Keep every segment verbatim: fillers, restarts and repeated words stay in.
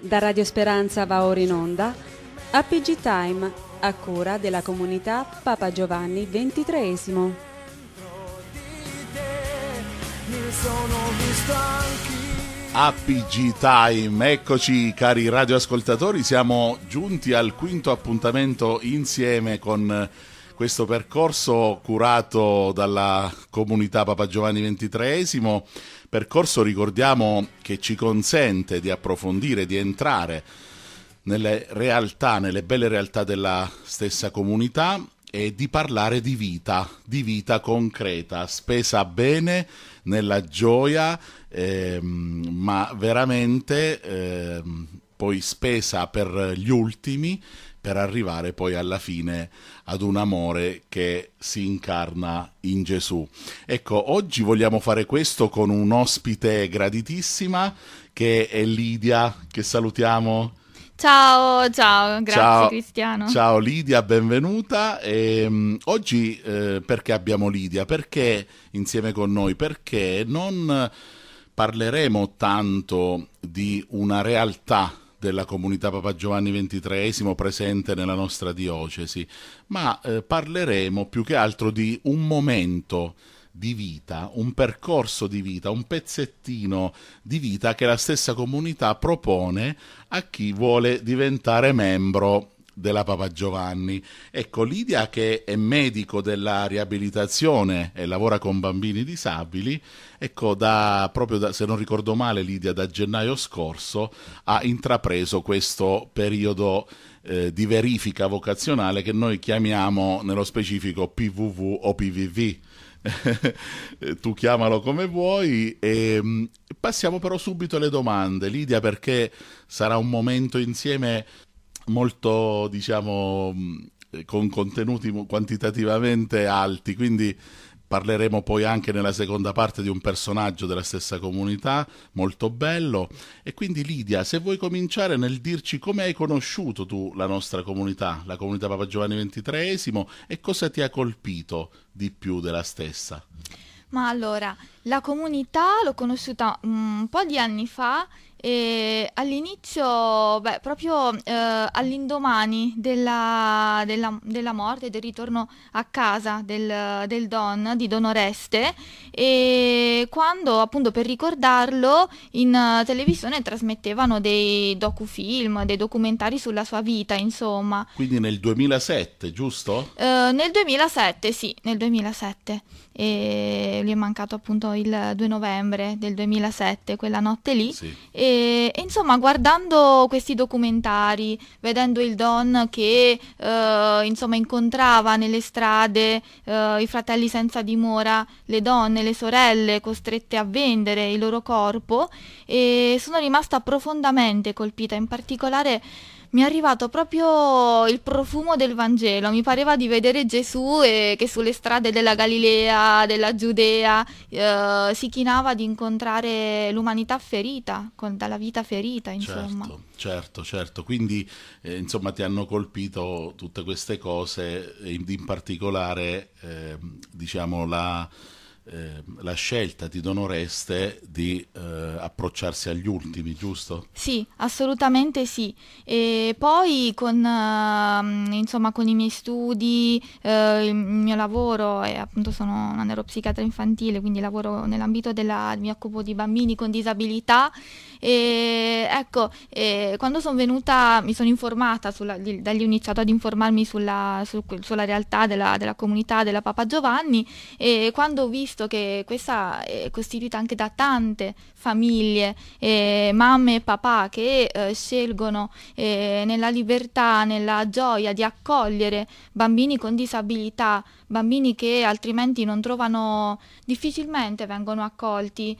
Da Radio Speranza va ora in onda A P G Time, a cura della comunità Papa Giovanni ventitreesimo. A P G Time, eccoci cari radioascoltatori, siamo giunti al quinto appuntamento insieme con questo percorso curato dalla comunità Papa Giovanni ventitreesimo, percorso, ricordiamo, che ci consente di approfondire, di entrare nelle realtà, nelle belle realtà della stessa comunità e di parlare di vita, di vita concreta, spesa bene, nella gioia, ehm, ma veramente ehm, poi spesa per gli ultimi, per arrivare poi alla fine ad un amore che si incarna in Gesù. Ecco, oggi vogliamo fare questo con un ospite graditissima che è Lidia, che salutiamo. Ciao, ciao, grazie Ciao, Cristiano. Ciao Lidia, benvenuta. E, um, oggi eh, perché abbiamo Lidia? Perché insieme con noi? Perché non parleremo tanto di una realtà della comunità Papa Giovanni ventitreesimo presente nella nostra diocesi, ma eh, parleremo più che altro di un momento di vita, un percorso di vita, un pezzettino di vita che la stessa comunità propone a chi vuole diventare membro della Papa Giovanni. Ecco, Lidia, che è medico della riabilitazione e lavora con bambini disabili, ecco, da, proprio da, se non ricordo male, Lidia, da gennaio scorso ha intrapreso questo periodo eh, di verifica vocazionale che noi chiamiamo nello specifico P V V o P V V. Tu chiamalo come vuoi. E passiamo però subito alle domande, Lidia, perché sarà un momento insieme molto, diciamo, con contenuti quantitativamente alti, quindi parleremo poi anche nella seconda parte di un personaggio della stessa comunità, molto bello. E quindi Lidia, se vuoi cominciare nel dirci come hai conosciuto tu la nostra comunità, la comunità Papa Giovanni ventitreesimo, e cosa ti ha colpito di più della stessa? Ma allora, la comunità l'ho conosciuta un po' di anni fa e all'inizio, beh, proprio eh, all'indomani della, della, della morte, del ritorno a casa del, del Don, di Don Oreste, e quando appunto per ricordarlo in uh, televisione trasmettevano dei docufilm, dei documentari sulla sua vita, insomma. Quindi nel duemilasette, giusto? Uh, nel duemilasette, sì, nel duemilasette. E gli è mancato appunto il due novembre del duemilasette, quella notte lì. Sì. E, e insomma, guardando questi documentari, vedendo il Don che eh, insomma incontrava nelle strade eh, i fratelli senza dimora, le donne, le sorelle costrette a vendere il loro corpo, e sono rimasta profondamente colpita. In particolare mi è arrivato proprio il profumo del Vangelo, mi pareva di vedere Gesù e che sulle strade della Galilea, della Giudea, eh, si chinava di incontrare l'umanità ferita, con, dalla vita ferita, insomma. Certo, certo, certo. Quindi eh, insomma ti hanno colpito tutte queste cose, e in, in particolare eh, diciamo la... Eh, la scelta di Don Oreste di eh, approcciarsi agli ultimi, giusto? Sì, assolutamente sì. E poi con, eh, insomma, con i miei studi, eh, il mio lavoro, e appunto sono una neuropsichiatra infantile, quindi lavoro nell'ambito della, mi occupo di bambini con disabilità. E ecco, e quando sono venuta, mi sono informata, sulla, da lì ho iniziato ad informarmi sulla, su, sulla realtà della, della comunità della Papa Giovanni, e quando ho visto che questa è costituita anche da tante famiglie, eh, mamme e papà che eh, scelgono eh, nella libertà, nella gioia di accogliere bambini con disabilità, bambini che altrimenti non trovano, difficilmente vengono accolti,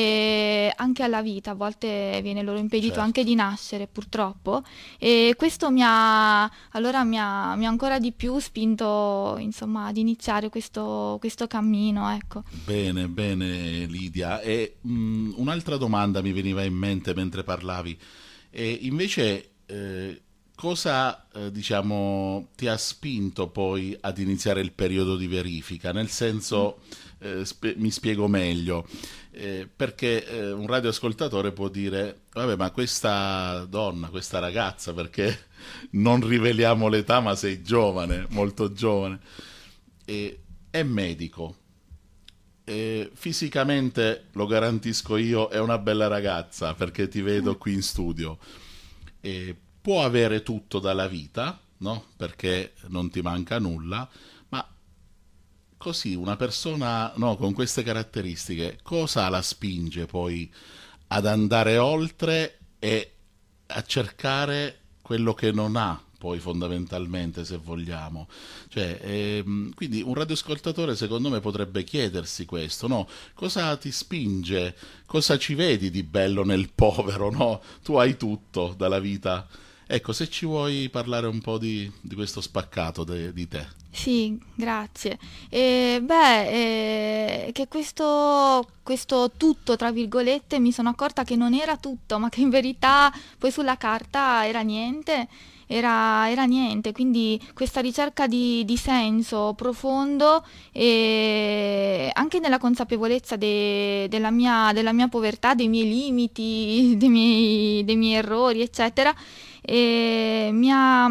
e anche alla vita a volte viene loro impedito, certo, anche di nascere, purtroppo. E questo mi ha allora mi ha, mi ha ancora di più spinto, insomma, ad iniziare questo, questo cammino, ecco. Bene, bene Lidia. E mh, un'altra domanda mi veniva in mente mentre parlavi, e invece eh, cosa eh, diciamo ti ha spinto poi ad iniziare il periodo di verifica? Nel senso, eh, spe- mi spiego meglio. Eh, perché eh, un radioascoltatore può dire: vabbè, ma questa donna, questa ragazza, perché non riveliamo l'età, ma sei giovane, molto giovane, eh, è medico. E fisicamente, lo garantisco io, è una bella ragazza, perché ti vedo qui in studio. E può avere tutto dalla vita, no? Perché non ti manca nulla, ma così una persona, no, con queste caratteristiche, cosa la spinge poi ad andare oltre e a cercare quello che non ha? Poi fondamentalmente, se vogliamo, cioè, ehm, quindi un radioascoltatore secondo me potrebbe chiedersi questo, no? Cosa ti spinge? Cosa ci vedi di bello nel povero, no? Tu hai tutto dalla vita. Ecco, se ci vuoi parlare un po' di, di questo spaccato de, di te. Sì, grazie. E, beh, eh, che questo, questo tutto, tra virgolette, mi sono accorta che non era tutto, ma che in verità poi sulla carta era niente. Era, era niente, quindi questa ricerca di, di senso profondo e anche nella consapevolezza de, della mia, della mia povertà, dei miei limiti, dei miei, dei miei errori, eccetera, e mi ha,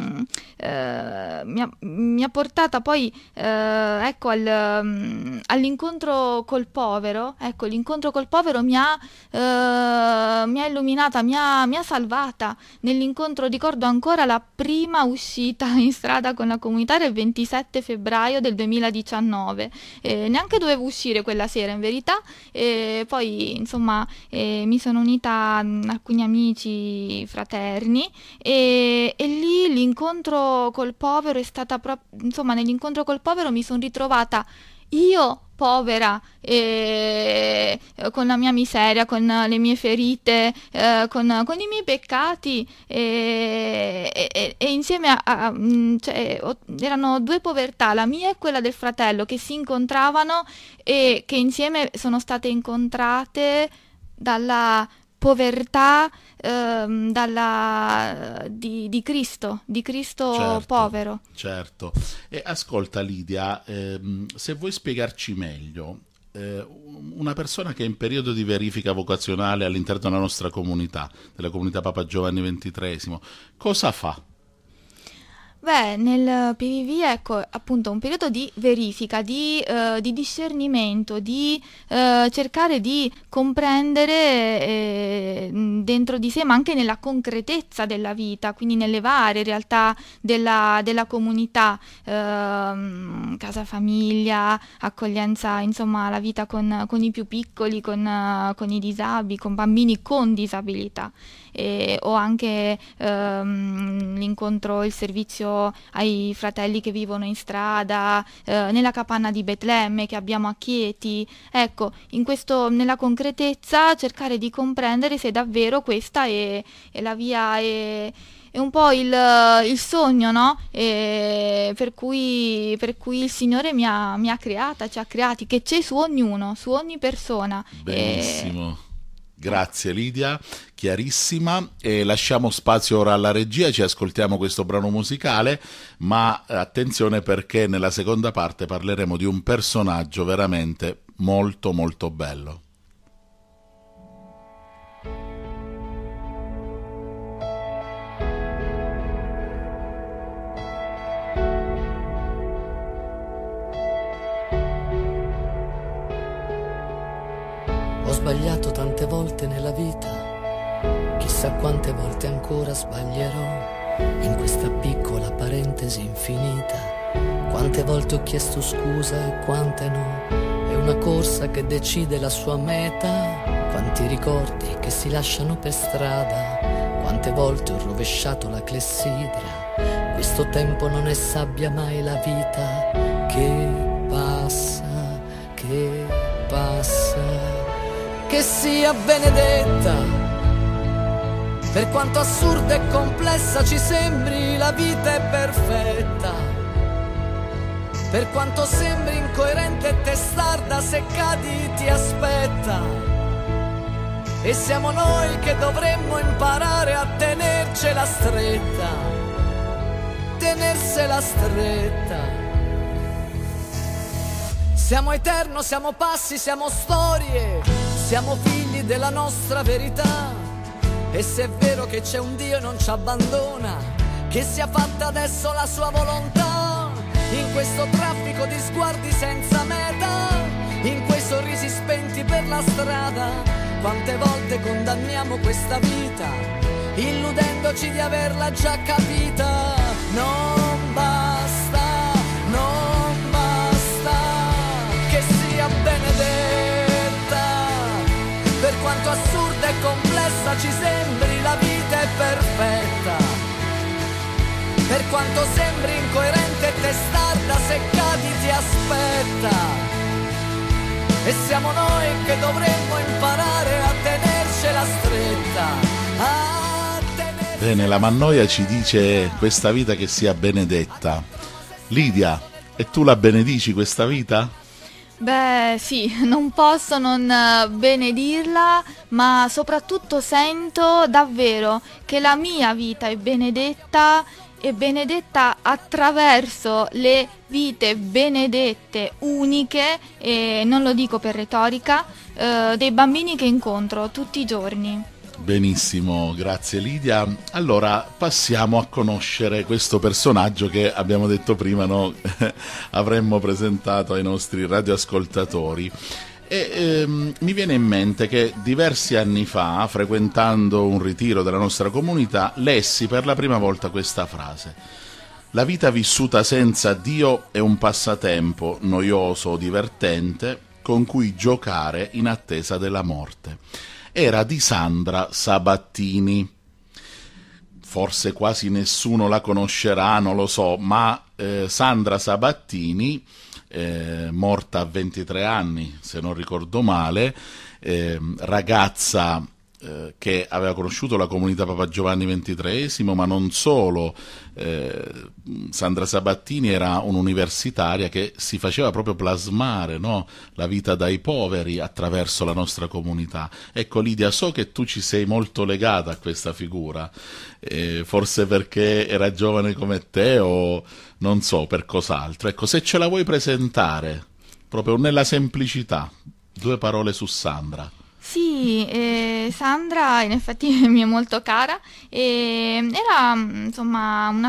eh, mi ha, mi ha portata poi eh, ecco, al, all'incontro col povero. Ecco, l'incontro col povero mi ha, eh, mi ha illuminata, mi ha, mi ha salvata. Nell'incontro ricordo ancora la prima uscita in strada con la comunità era il ventisette febbraio del duemiladiciannove. Eh, neanche dovevo uscire quella sera in verità, e poi insomma eh, mi sono unita a alcuni amici fraterni. E, e lì l'incontro col povero è stata proprio, insomma, nell'incontro col povero mi sono ritrovata io povera, eh, con la mia miseria, con le mie ferite, eh, con, con i miei peccati, e, e, e insieme a, a cioè, erano due povertà, la mia e quella del fratello, che si incontravano e che insieme sono state incontrate dalla povertà ehm, dalla, di, di Cristo, di Cristo Certo, povero. Certo. E ascolta Lidia, ehm, se vuoi spiegarci meglio, eh, una persona che è in periodo di verifica vocazionale all'interno della nostra comunità, della comunità Papa Giovanni ventitreesimo, cosa fa? Beh, nel P V V, ecco, appunto un periodo di verifica, di, eh, di discernimento, di eh, cercare di comprendere eh, dentro di sé, ma anche nella concretezza della vita, quindi nelle varie realtà della, della comunità, eh, casa famiglia, accoglienza, insomma, la vita con, con i più piccoli, con, uh, con i disabili, con bambini con disabilità. E, o anche ehm, l'incontro, il servizio ai fratelli che vivono in strada, eh, nella capanna di Betlemme che abbiamo a Chieti. Ecco, in questo, nella concretezza cercare di comprendere se davvero questa è, è la via, è, è un po' il, il sogno, no? E per cui, per cui il Signore mi ha, mi ha creata, ci ha creati, che c'è su ognuno, su ogni persona. Benissimo. E... Grazie Lidia, chiarissima. E lasciamo spazio ora alla regia, ci ascoltiamo questo brano musicale, ma attenzione perché nella seconda parte parleremo di un personaggio veramente molto molto bello. Ho sbagliato tante volte nella vita, chissà quante volte ancora sbaglierò in questa piccola parentesi infinita. Quante volte ho chiesto scusa e quante no, è una corsa che decide la sua meta. Quanti ricordi che si lasciano per strada, quante volte ho rovesciato la clessidra. Questo tempo non è sabbia mai la vita che passa, che passa. Che sia benedetta, per quanto assurda e complessa ci sembri, la vita è perfetta. Per quanto sembri incoerente e testarda, se cadi ti aspetta. E siamo noi che dovremmo imparare a tenercela stretta, tenersela stretta. Siamo eterno, siamo passi, siamo storie, siamo figli della nostra verità. E se è vero che c'è un Dio e non ci abbandona, che sia fatta adesso la sua volontà. In questo traffico di sguardi senza meta, in quei sorrisi spenti per la strada, quante volte condanniamo questa vita, illudendoci di averla già capita. Non basta, non basta che sia benedetta, per quanto assurda e complessa ci sembri la vita è perfetta, per quanto sembri incoerente e testarda, se cadi ti aspetta. E siamo noi che dovremmo imparare a tenercela stretta, a tenercela. Bene, la Mannoia ci dice questa vita che sia benedetta. Lidia, e tu la benedici questa vita? Beh, sì, non posso non benedirla, ma soprattutto sento davvero che la mia vita è benedetta, è benedetta attraverso le vite benedette, uniche, e non lo dico per retorica, eh, dei bambini che incontro tutti i giorni. Benissimo, grazie Lidia. Allora passiamo a conoscere questo personaggio che abbiamo detto prima, no? Avremmo presentato ai nostri radioascoltatori. E ehm, mi viene in mente che diversi anni fa, frequentando un ritiro della nostra comunità, lessi per la prima volta questa frase: la vita vissuta senza Dio è un passatempo noioso o divertente con cui giocare in attesa della morte. Era di Sandra Sabattini. Forse quasi nessuno la conoscerà, non lo so, ma eh, Sandra Sabattini, eh, morta a ventitré anni, se non ricordo male, eh, ragazza eh, che aveva conosciuto la comunità Papa Giovanni ventitreesimo, ma non solo. eh, Sandra Sabattini era un'universitaria che si faceva proprio plasmare, no? La vita dai poveri attraverso la nostra comunità. Ecco Lidia, so che tu ci sei molto legata a questa figura, eh, forse perché era giovane come te o non so per cos'altro. Ecco, se ce la vuoi presentare proprio nella semplicità, due parole su Sandra. Sì, eh, Sandra in effetti mi è molto cara, e era insomma una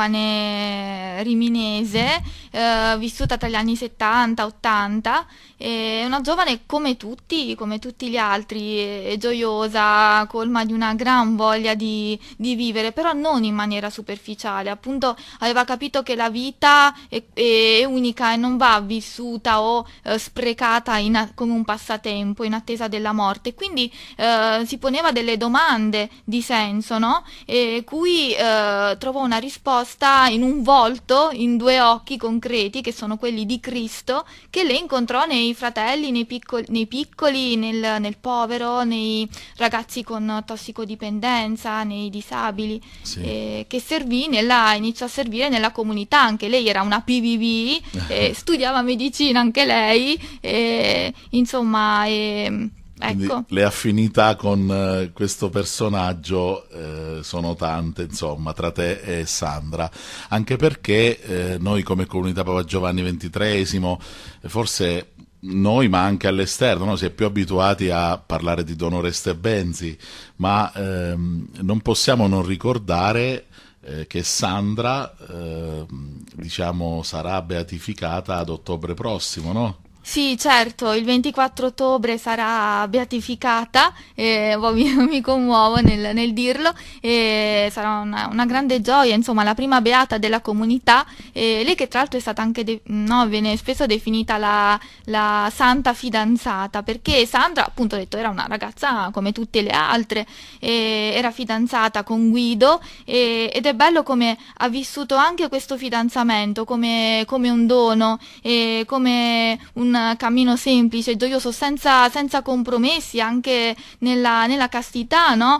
giovane riminese, eh, vissuta tra gli anni settanta ottanta, e una giovane come tutti, come tutti gli altri, e gioiosa, colma di una gran voglia di, di vivere, però non in maniera superficiale. Appunto aveva capito che la vita è, è unica e non va vissuta o eh, sprecata in, come un passatempo in attesa della morte. Quindi eh, si poneva delle domande di senso, no? E cui eh, trovò una risposta in un volto, in due occhi concreti che sono quelli di Cristo, che lei incontrò nei fratelli, nei piccoli, nei piccoli nel, nel povero, nei ragazzi con tossicodipendenza, nei disabili, Sì. eh, che servì nella, iniziò a servire nella comunità. Anche lei era una P V V, eh, studiava medicina anche lei, eh, insomma... Eh, Quindi ecco. le affinità con eh, questo personaggio eh, sono tante, insomma, tra te e Sandra, anche perché eh, noi come comunità Papa Giovanni ventitreesimo, eh, forse noi ma anche all'esterno, no? Si è più abituati a parlare di Don Oreste Benzi, ma ehm, non possiamo non ricordare eh, che Sandra eh, diciamo sarà beatificata ad ottobre prossimo, no? Sì, certo, il ventiquattro ottobre sarà beatificata, eh, mi, mi commuovo nel, nel dirlo, e sarà una, una grande gioia, insomma, la prima beata della comunità, eh, lei che tra l'altro è stata anche, de- no, viene spesso definita la, la santa fidanzata, perché Sandra, appunto ho detto, era una ragazza come tutte le altre, eh, era fidanzata con Guido, eh, ed è bello come ha vissuto anche questo fidanzamento come, come un dono, eh, come un cammino semplice, gioioso, senza, senza compromessi, anche nella, nella castità, no?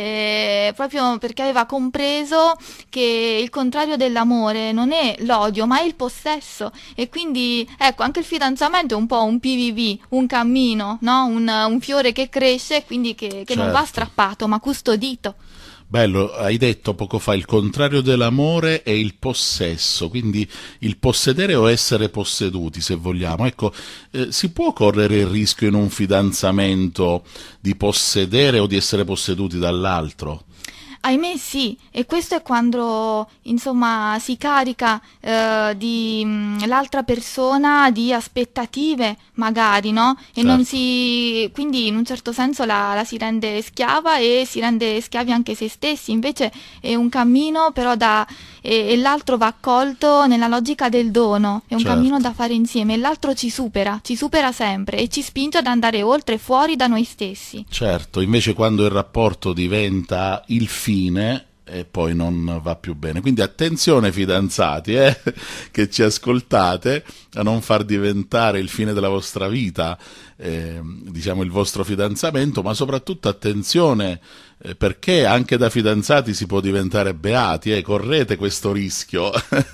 E proprio perché aveva compreso che il contrario dell'amore non è l'odio, ma è il possesso. E quindi, ecco, anche il fidanzamento è un po' un P V V, un cammino, no? Un, un fiore che cresce, quindi che, che non va Certo. strappato, ma custodito. Bello, hai detto poco fa il contrario dell'amore è il possesso, quindi il possedere o essere posseduti, se vogliamo. Ecco, eh, si può correre il rischio in un fidanzamento di possedere o di essere posseduti dall'altro? Ahimè sì, e questo è quando insomma si carica eh, di mh, l'altra persona di aspettative magari, no? E Certo. non si, quindi in un certo senso la, la si rende schiava e si rende schiavi anche se stessi, invece è un cammino però da, e, e l'altro va accolto nella logica del dono, è un Certo. cammino da fare insieme e l'altro ci supera, ci supera sempre e ci spinge ad andare oltre, fuori da noi stessi. Certo, invece quando il rapporto diventa il fine e poi non va più bene. Quindi attenzione fidanzati, eh, che ci ascoltate, a non far diventare il fine della vostra vita, eh, diciamo il vostro fidanzamento, ma soprattutto attenzione eh, perché anche da fidanzati si può diventare beati, eh, correte questo rischio.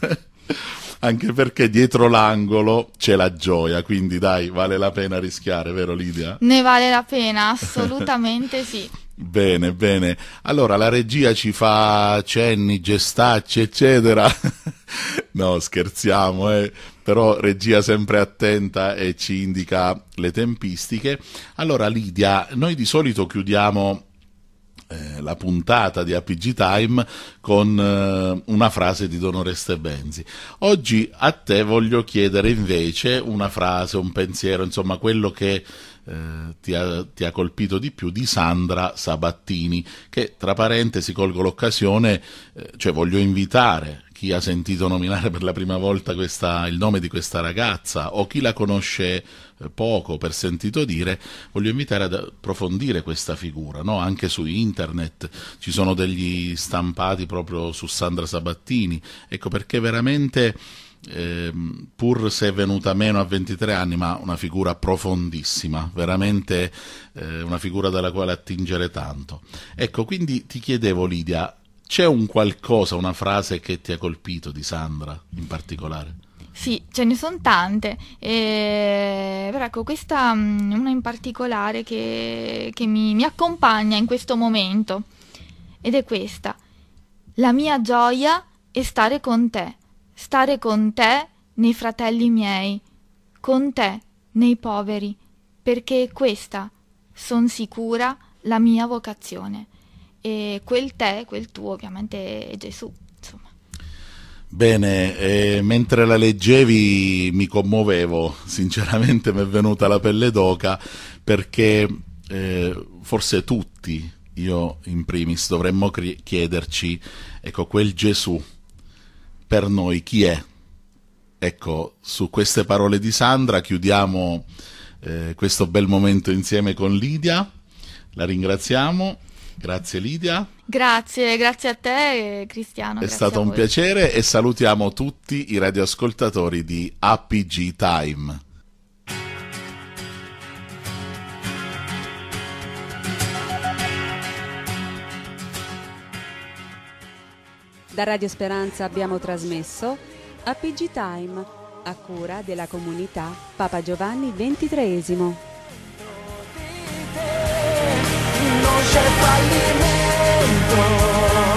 Anche perché dietro l'angolo c'è la gioia, quindi dai, vale la pena rischiare, vero Lidia? Ne vale la pena, assolutamente sì. Bene, bene. Allora la regia ci fa cenni, gestacci, eccetera. No, scherziamo, eh. Però regia sempre attenta e ci indica le tempistiche. Allora Lidia, noi di solito chiudiamo eh, la puntata di A P G Time con eh, una frase di Don Oreste Benzi. Oggi a te voglio chiedere invece una frase, un pensiero, insomma quello che Eh, ti, ha, ti ha colpito di più di Sandra Sabattini, che tra parentesi colgo l'occasione, eh, cioè voglio invitare chi ha sentito nominare per la prima volta questa, il nome di questa ragazza o chi la conosce eh, poco per sentito dire, voglio invitare ad approfondire questa figura, no? Anche su internet ci sono degli stampati proprio su Sandra Sabattini, ecco perché veramente Eh, pur se è venuta meno a ventitré anni, ma una figura profondissima, veramente eh, una figura dalla quale attingere tanto. Ecco, quindi ti chiedevo Lidia, c'è un qualcosa, una frase che ti ha colpito di Sandra in particolare? Sì, ce ne sono tante, eh, però ecco questa mh, una in particolare che, che mi, mi accompagna in questo momento ed è questa: la mia gioia è stare con te. Stare con te nei fratelli miei, con te nei poveri, perché è questa, son sicura, la mia vocazione. E quel te, quel tu, ovviamente è Gesù, insomma. Bene, eh, mentre la leggevi mi commuovevo, sinceramente mi è venuta la pelle d'oca, perché eh, forse tutti, io in primis, dovremmo chiederci, ecco, quel Gesù per noi chi è? Ecco, su queste parole di Sandra chiudiamo eh, questo bel momento insieme con Lidia. La ringraziamo. Grazie Lidia. Grazie, grazie a te Cristiano. È stato un piacere e salutiamo tutti i radioascoltatori di A P G Time. Da Radio Speranza abbiamo trasmesso A P G Time, a cura della comunità Papa Giovanni ventitreesimo. Non c'è fallimento.